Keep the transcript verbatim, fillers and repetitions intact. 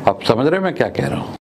आप समझ रहे हैं मैं क्या कह रहा हूं?